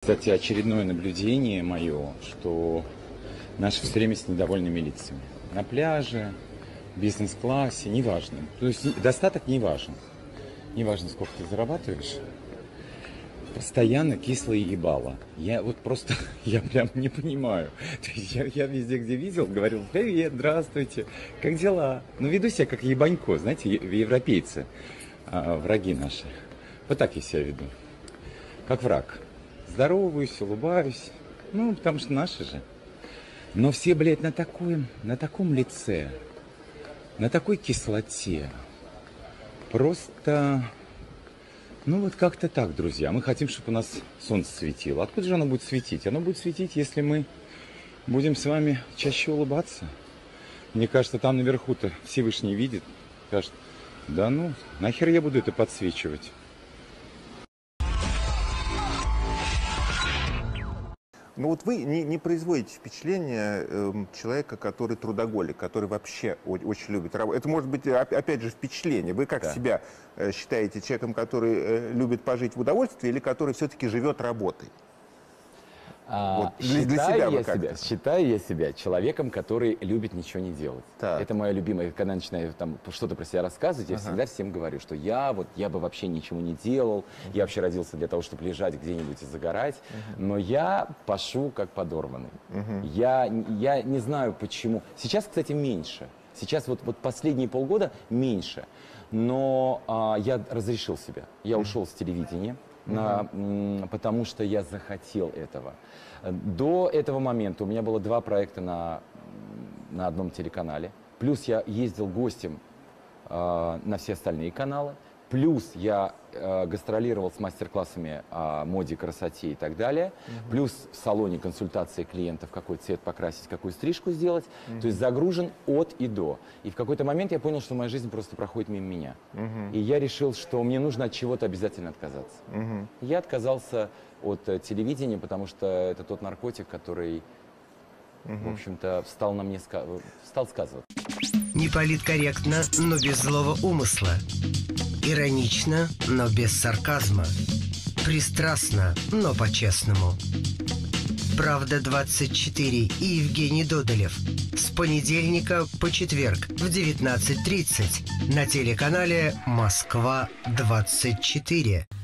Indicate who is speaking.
Speaker 1: кстати, очередное наблюдение мое, что наши все время с недовольными лицами. На пляже, в бизнес-классе, неважно. То есть достаток не важен. Не важно, сколько ты зарабатываешь. Постоянно кислые ебало. Я вот просто, я прям не понимаю. То есть я везде, где видел, говорил: привет, здравствуйте, как дела? Ну, веду себя как ебанько, знаете, европейцы, враги наши. Вот так я себя веду. Как враг. Здороваюсь, улыбаюсь. Ну, потому что наши же. Но все, блядь, на таком лице, на такой кислоте. Просто... Ну вот как-то так, друзья. Мы хотим, чтобы у нас солнце светило. Откуда же оно будет светить? Оно будет светить, если мы будем с вами чаще улыбаться. Мне кажется, там наверху-то Всевышний видит. Скажет: да ну, нахер я буду это подсвечивать?
Speaker 2: Ну вот вы не производите впечатление человека, который трудоголик, который вообще очень любит работать. Это может быть, опять же, впечатление. Вы как себя считаете человеком, который любит пожить в удовольствии, или который все-таки живет работой? Вот
Speaker 3: Считаю я себя человеком, который любит ничего не делать.
Speaker 2: Так.
Speaker 3: Это моя любимая. Когда начинаю там что-то про себя рассказывать, я всегда всем говорю, что я бы вообще ничего не делал. Я вообще родился для того, чтобы лежать где-нибудь и загорать. Но я пашу как подорванный. Я не знаю почему. Сейчас, кстати, меньше. Сейчас вот последние полгода меньше. Но я разрешил себе. Я ушел с телевидения. Потому что я захотел этого. До этого момента у меня было 2 проекта на одном телеканале. Плюс я ездил гостем на все остальные каналы. Плюс я гастролировал с мастер-классами о моде, красоте и так далее. Плюс в салоне консультации клиентов, какой цвет покрасить, какую стрижку сделать. То есть загружен от и до. И в какой-то момент я понял, что моя жизнь просто проходит мимо меня. И я решил, что мне нужно от чего-то обязательно отказаться. Я отказался от телевидения, потому что это тот наркотик, который, в общем-то, стал сказываться.
Speaker 4: Не политкорректно, но без злого умысла. Иронично, но без сарказма. Пристрастно, но по-честному. «Правда-24» и Евгений Додолев. С понедельника по четверг в 19:30 на телеканале «Москва-24».